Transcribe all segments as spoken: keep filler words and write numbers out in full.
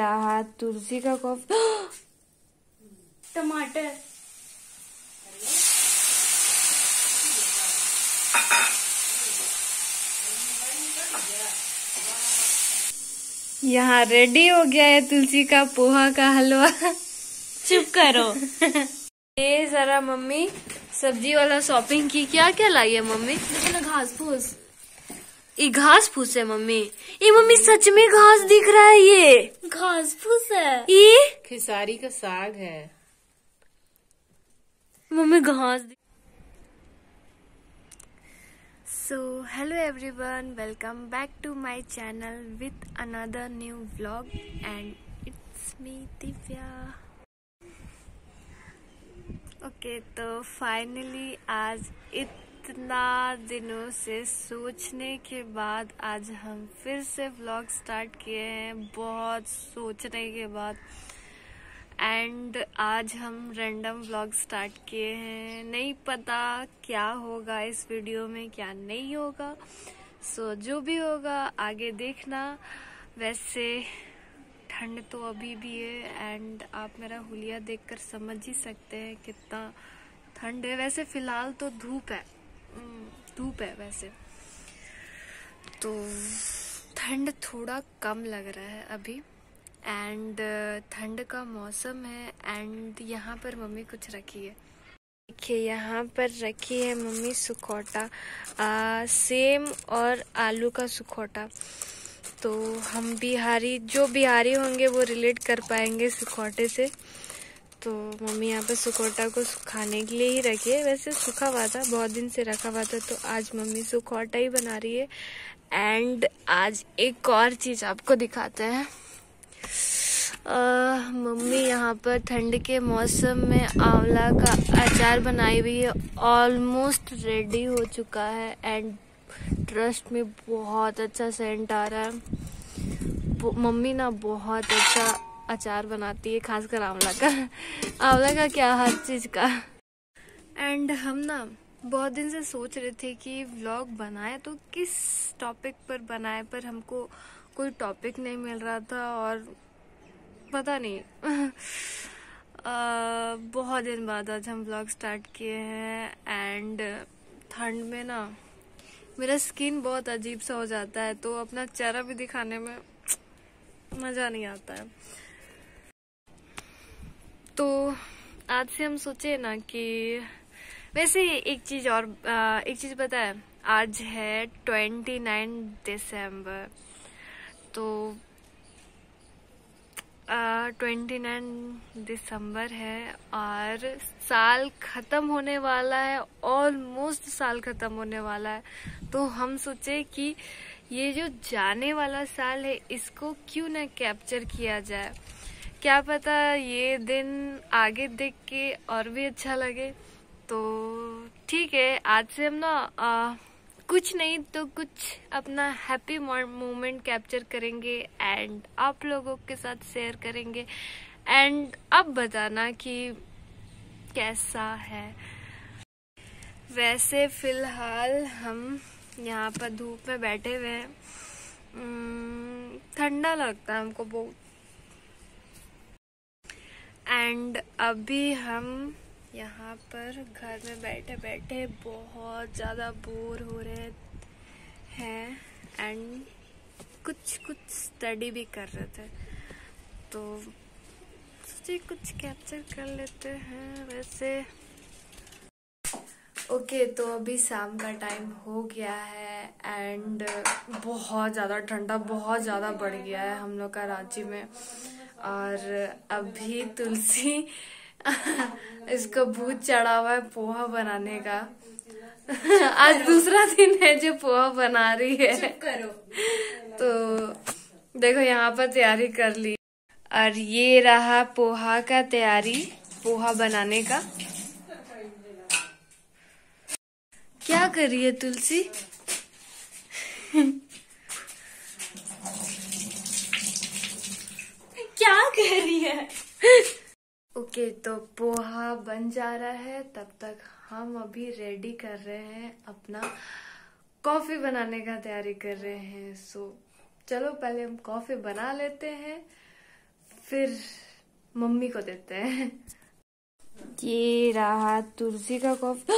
रहा तुलसी का कॉफी। टमाटर यहाँ रेडी हो गया है तुलसी का पोहा का हलवा। चुप करो। ये जरा मम्मी सब्जी वाला शॉपिंग की। क्या क्या लाई है मम्मी? घास फूस। ये घास फूस है मम्मी। ये मम्मी सच में घास दिख रहा है। ये घास फूस है। ये खेसारी का साग है मम्मी। घास so hello everyone, welcome back to my channel with another new vlog and it's me Divya. Okay तो फाइनली आज इतना दिनों से सोचने के बाद आज हम फिर से व्लॉग स्टार्ट किए हैं, बहुत सोचने के बाद। एंड आज हम रैंडम व्लॉग स्टार्ट किए हैं। नहीं पता क्या होगा इस वीडियो में, क्या नहीं होगा। सो so, जो भी होगा आगे देखना। वैसे ठंड तो अभी भी है एंड आप मेरा हुलिया देखकर समझ ही सकते हैं कितना ठंड है। वैसे फिलहाल तो धूप है, धूप है वैसे तो ठंड थोड़ा कम लग रहा है अभी। एंड ठंड का मौसम है एंड यहाँ पर मम्मी कुछ रखी है। देखिए यहाँ पर रखी है मम्मी सुखौटा, आ, सेम और आलू का सुखौटा। तो हम बिहारी, जो बिहारी होंगे वो रिलेट कर पाएंगे सुखौटे से। तो मम्मी यहाँ पर सुखौटा को सुखाने के लिए ही रखी है। वैसे सूखा हुआ था, बहुत दिन से रखा हुआ था, तो आज मम्मी सुखौटा ही बना रही है। एंड आज एक और चीज़ आपको दिखाते हैं। आ, मम्मी यहाँ पर ठंड के मौसम में आंवला का अचार बनाई हुई है। ऑलमोस्ट रेडी हो चुका है एंड ट्रस्ट में बहुत अच्छा सेंट आ रहा है। मम्मी ना बहुत अच्छा अचार बनाती है, खासकर आंवला का। आंवला का क्या, हर चीज का। एंड हम ना बहुत दिन से सोच रहे थे कि व्लॉग बनाए तो किस टॉपिक पर बनाए, पर हमको कोई टॉपिक नहीं मिल रहा था और पता नहीं आ, बहुत दिन बाद आज हम व्लॉग स्टार्ट किए हैं। एंड ठंड में ना मेरा स्किन बहुत अजीब सा हो जाता है, तो अपना चेहरा भी दिखाने में मजा नहीं आता है। तो आज से हम सोचे ना कि वैसे एक चीज और आ, एक चीज पता है, आज है ट्वेंटी नाइन दिसंबर। तो ट्वेंटी नाइन दिसंबर है और साल खत्म होने वाला है, ऑलमोस्ट साल खत्म होने वाला है। तो हम सोचे कि ये जो जाने वाला साल है इसको क्यों ना कैप्चर किया जाए। क्या पता ये दिन आगे देख के और भी अच्छा लगे। तो ठीक है, आज से हम ना आ, कुछ नहीं तो कुछ अपना हैप्पी मोमेंट कैप्चर करेंगे एंड आप लोगों के साथ शेयर करेंगे। एंड अब बताना कि कैसा है। वैसे फिलहाल हम यहाँ पर धूप में बैठे हुए हैं, ठंडा लगता है हमको बहुत। एंड अभी हम यहाँ पर घर में बैठे बैठे बहुत ज़्यादा बोर हो रहे हैं एंड कुछ कुछ स्टडी भी कर रहे थे, तो सोचे कुछ कैप्चर कर लेते हैं। वैसे ओके okay, तो अभी शाम का टाइम हो गया है एंड बहुत ज़्यादा ठंडा बहुत ज़्यादा बढ़ गया है हम लोग का रांची में। और अभी तुलसी इसको भूत चढ़ा हुआ है पोहा बनाने का। आज दूसरा दिन है जो पोहा बना रही है। चुप करो। तो देखो यहाँ पर तैयारी कर ली और ये रहा पोहा का तैयारी, पोहा बनाने का। क्या कर रही है तुलसी? क्या कर रही है? ओके okay, तो पोहा बन जा रहा है, तब तक हम अभी रेडी कर रहे हैं, अपना कॉफी बनाने का तैयारी कर रहे हैं। सो चलो पहले हम कॉफी बना लेते हैं, फिर मम्मी को देते हैं। ये रहा तुलसी का कॉफी।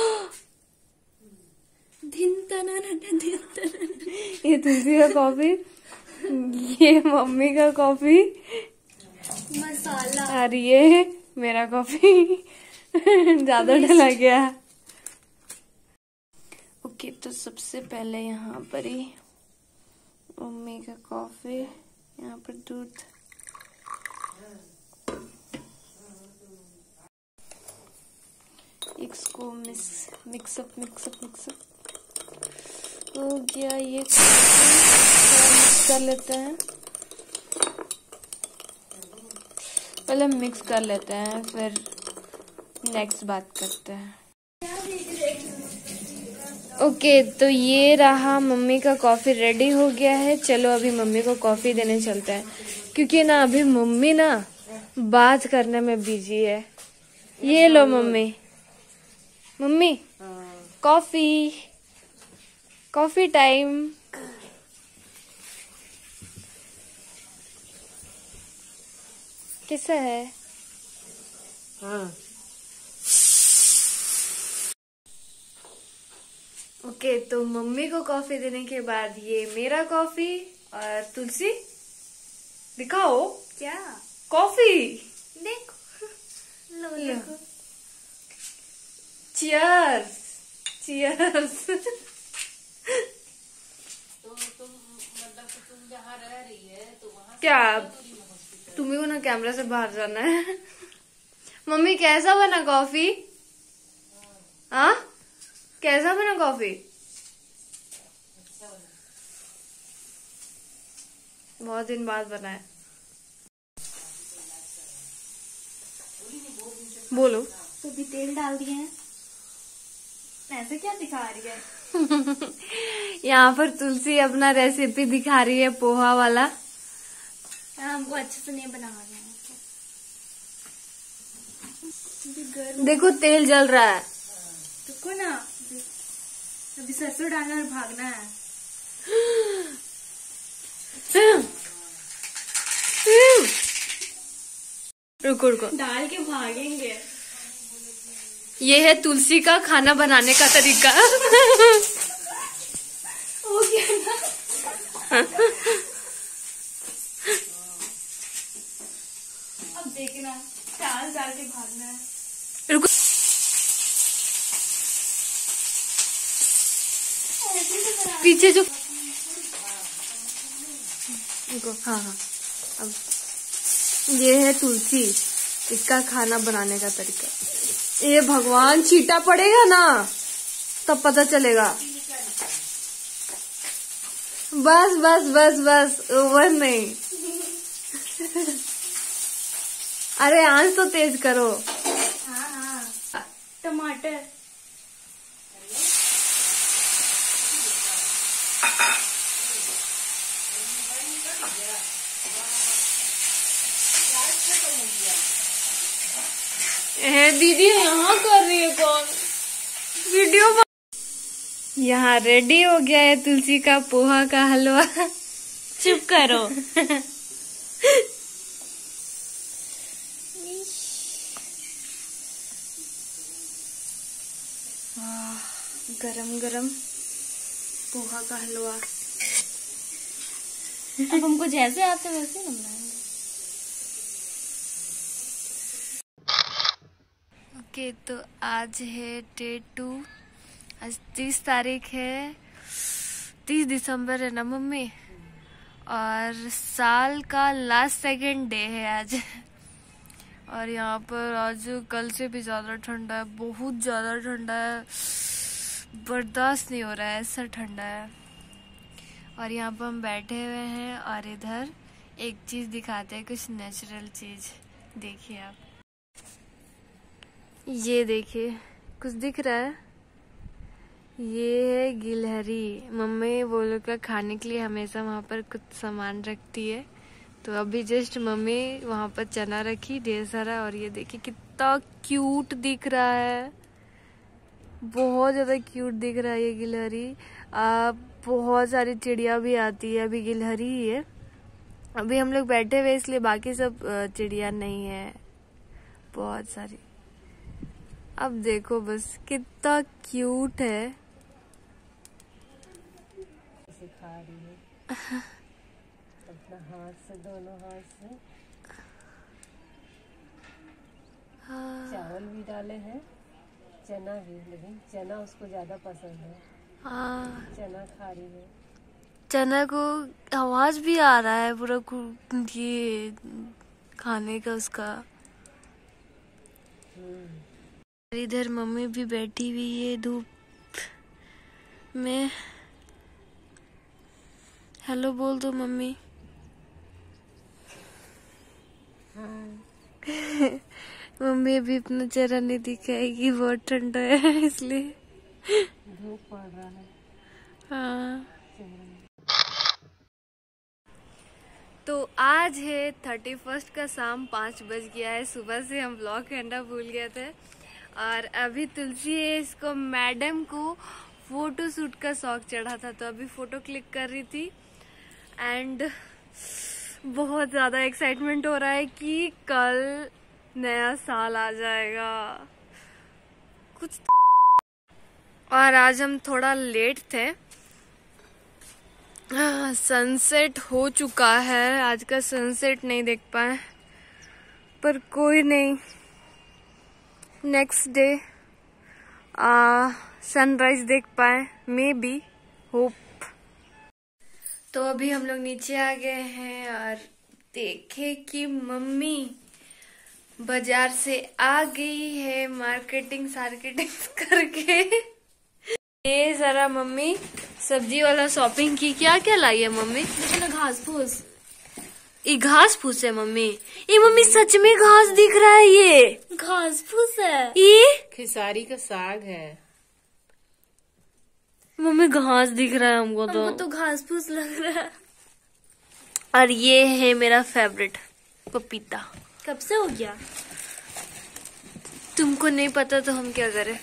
दिन तना दिन तना। ये तुलसी का कॉफी, ये मम्मी का कॉफी, मसाला, और ये मेरा कॉफी। ज्यादा डला गया। ओके, तो सबसे पहले यहाँ पर ही मम्मी का कॉफी, यहाँ पर दूध, इसको मिक्स मिक्सअप मिक्सअप मिक्सअप हो गया। ये मिक्स कर लेते हैं, पहले मिक्स कर लेते हैं, फिर नेक्स्ट बात करते हैं। ओके okay, तो ये रहा मम्मी का कॉफी रेडी हो गया है। चलो अभी मम्मी को कॉफी देने चलते हैं, क्योंकि ना अभी मम्मी ना बात करने में बिजी है। ये लो mummy, mummy coffee, coffee time. कैसा है? हाँ। ओके okay, तो मम्मी को कॉफी देने के बाद ये मेरा कॉफी, और तुलसी दिखाओ क्या कॉफी। देखो, लो लो। देखो। Cheers cheers. तो तुम मतलब कि तुम जहाँ रह रही है तो वहाँ क्या तुम्ही को ना कैमरा से बाहर जाना है। मम्मी कैसा बना कॉफी? हाँ, कैसा बना कॉफी? बहुत दिन बाद बना है। बोलो। तो भी तेल डाल दिए हैं, ऐसे क्या दिखा रही है? यहाँ पर तुलसी अपना रेसिपी दिखा रही है, पोहा वाला। हमको अच्छे से नहीं बना रहे हैं। देखो तेल जल रहा है। रुको ना, अभी सरसों डालना और भागना है। रुको रुको, डाल के भागेंगे। ये है तुलसी का खाना बनाने का तरीका। हो गया ना? अब देखना, चाल डाल के भागना है। रुको, पीछे जो रुको, हाँ हाँ, अब ये है तुलसी, इसका खाना बनाने का तरीका। ये भगवान, छींटा पड़ेगा ना तब पता चलेगा। बस बस बस बस, ओवर नहीं। अरे आंच तो तेज करो। हाँ हाँ, टमाटर, ए, दीदी यहाँ कर रही है कौन वीडियो? यहाँ रेडी हो गया है तुलसी का पोहा का हलवा। चुप करो। गरम गरम पोहा का हलवा। अब हमको जैसे आते वैसे ही बनाएंगे। ओके, तो आज है डे टू, आज तीस तारीख है, तीस दिसंबर है ना मम्मी, और साल का लास्ट सेकेंड डे है आज। और यहाँ पर आज कल से भी ज़्यादा ठंडा है, बहुत ज़्यादा ठंडा है, बर्दाश्त नहीं हो रहा है, ऐसा ठंडा है। और यहाँ पर हम बैठे हुए हैं, और इधर एक चीज़ दिखाते हैं, कुछ नेचुरल चीज़। देखिए आप, ये देखिए, कुछ दिख रहा है? ये है गिलहरी। मम्मी वो लोग का खाने के लिए हमेशा वहाँ पर कुछ सामान रखती है, तो अभी जस्ट मम्मी वहाँ पर चना रखी ढेर सारा, और ये देखिए कितना क्यूट दिख रहा है, बहुत ज़्यादा क्यूट दिख रहा है ये गिलहरी। आ, बहुत सारी चिड़िया भी आती है, अभी गिलहरी ही है, अभी हम लोग बैठे हुए इसलिए बाकी सब अ, चिड़िया नहीं है, बहुत सारी। अब देखो बस कितना क्यूट है। खा रही है अपना हाथ से, दोनों हाथ से। हाँ चावल भी डाले हैं, चना भी, लेकिन चना उसको ज्यादा पसंद है। हाँ, चना खा रही है। चना को आवाज भी आ रहा है पूरा कु- ये खाने का उसका। इधर मम्मी भी बैठी हुई है धूप में। हेलो बोल दो मम्मी। मम्मी अभी अपना चेहरा नहीं दिखाएगी, बहुत ठंडा है इसलिए। धूप पड़ रहा है। हाँ, तो आज है थर्टी फर्स्ट का, शाम पाँच बज गया है। सुबह से हम ब्लॉग करना भूल गए थे और अभी तुलसी है, इसको मैडम को फोटो शूट का शौक चढ़ा था तो अभी फोटो क्लिक कर रही थी। एंड बहुत ज्यादा एक्साइटमेंट हो रहा है कि कल नया साल आ जाएगा कुछ। और आज हम थोड़ा लेट थे, सनसेट हो चुका है। आज का सनसेट नहीं देख पाए, पर कोई नहीं, नेक्स्ट डे सनराइज देख पाए, मे बी, होप। तो अभी हम लोग नीचे आ गए हैं और देखे कि मम्मी बाजार से आ गई है मार्केटिंग सार्केटिंग करके। ये जरा मम्मी सब्जी वाला शॉपिंग की। क्या क्या लाई है मम्मी? घास फूस। ये घास फूस है मम्मी? ये मम्मी सच में घास दिख रहा है, ये घास फूस है। ये खिसारी का साग है मम्मी, घास दिख रहा है हमको तो। हमको तो घास फूस लग रहा है। और ये है मेरा फेवरेट पपीता। कब से हो गया? तुमको नहीं पता तो हम क्या करें?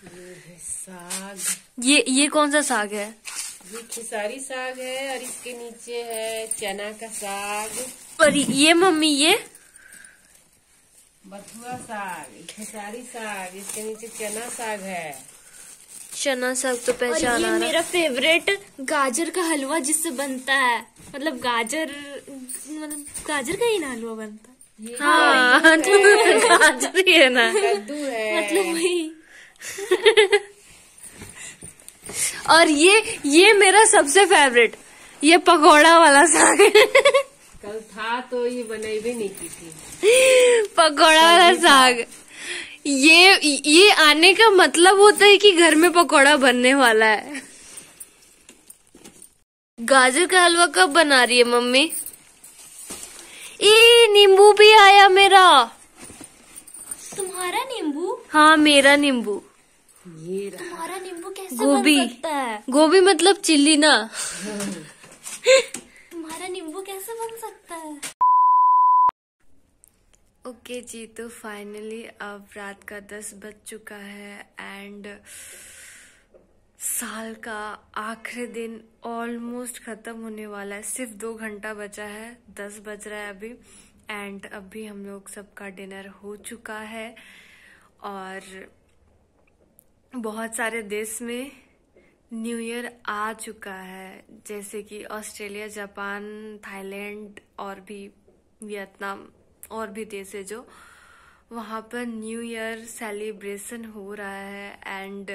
साग। ये ये कौन सा साग है? ये खिसारी साग है और इसके नीचे है चना का साग। और ये मम्मी ये बथुआ साग, खिसारी साग, इसके नीचे चना साग है। चना साग तो और पहचान ये आ रहा। मेरा फेवरेट गाजर का हलवा जिससे बनता है, मतलब गाजर, मतलब गाजर का ही ना हलवा बनता है। ये हाँ, तो गाजर ही है ना। कद्दू है। मतलब वही। और ये ये मेरा सबसे फेवरेट, ये पकौड़ा वाला साग है। कल था तो ये बनाई भी नहीं की थी। पकौड़ा वाला साग। ये ये आने का मतलब होता है कि घर में पकौड़ा बनने वाला है। गाजर का हलवा कब बना रही है मम्मी? ये नींबू भी आया मेरा। तुम्हारा नींबू? हाँ, मेरा नींबू। ये रहा। तुम्हारा नींबू कैसे गोभी। बन सकता है? गोभी मतलब चिल्ली ना। तुम्हारा नींबू कैसे बन सकता है? ओके okay जी, तो फाइनली अब रात का दस बज चुका है एंड साल का आखिरी दिन ऑलमोस्ट खत्म होने वाला है। सिर्फ दो घंटा बचा है, दस बज रहा है अभी। एंड अभी हम लोग सबका डिनर हो चुका है और बहुत सारे देश में न्यू ईयर आ चुका है, जैसे कि ऑस्ट्रेलिया, जापान, थाईलैंड और भी वियतनाम और भी देश है जो वहाँ पर न्यू ईयर सेलिब्रेशन हो रहा है। एंड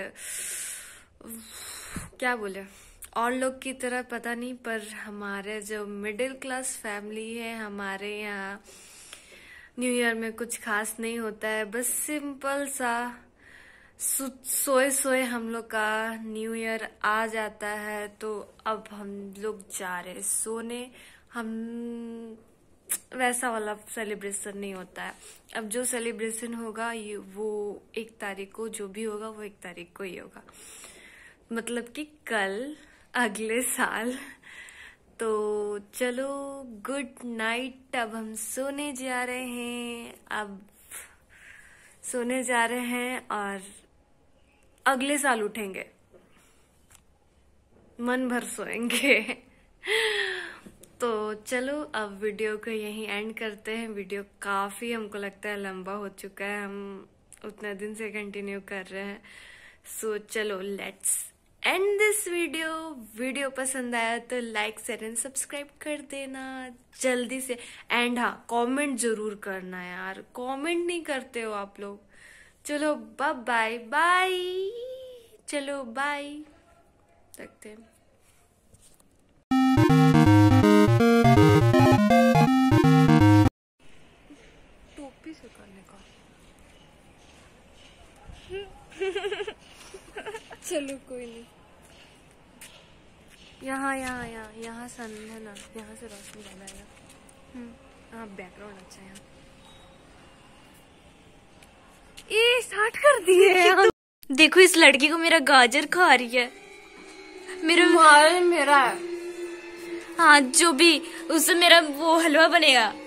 क्या बोले, और लोग की तरह पता नहीं, पर हमारे जो मिडिल क्लास फैमिली है, हमारे यहाँ न्यू ईयर में कुछ खास नहीं होता है। बस सिंपल सा सोए सोए हम लोग का न्यू ईयर आ जाता है। तो अब हम लोग जा रहे सोने। हम वैसा वाला सेलिब्रेशन नहीं होता है। अब जो सेलिब्रेशन होगा ये वो एक तारीख को, जो भी होगा वो एक तारीख को ही होगा, मतलब कि कल, अगले साल। तो चलो गुड नाइट। अब हम सोने जा रहे हैं, अब सोने जा रहे हैं और अगले साल उठेंगे, मन भर सोएंगे। तो चलो अब वीडियो को यहीं एंड करते हैं। वीडियो काफी हमको लगता है लंबा हो चुका है, हम उतना दिन से कंटिन्यू कर रहे हैं। सो चलो let's end this video. Video पसंद आया तो लाइक शेयर एंड सब्सक्राइब कर देना जल्दी से। एंड हाँ, कमेंट जरूर करना यार, कमेंट नहीं करते हो आप लोग। चलो बाय बाय बाय, चलो बाय, रखते हैं। टोपी से करने का चलो कोई नहीं। यहाँ यहाँ यहाँ यहाँ सन है ना, यहाँ से रोशनी ज्यादा आएगा। हाँ बैकग्राउंड अच्छा है। ये स्टार्ट कर दिए। देखो इस लड़की को मेरा गाजर खा रही है। मेरा तुम्हारे मेरा है। हाँ जो भी, उससे मेरा वो हलवा बनेगा।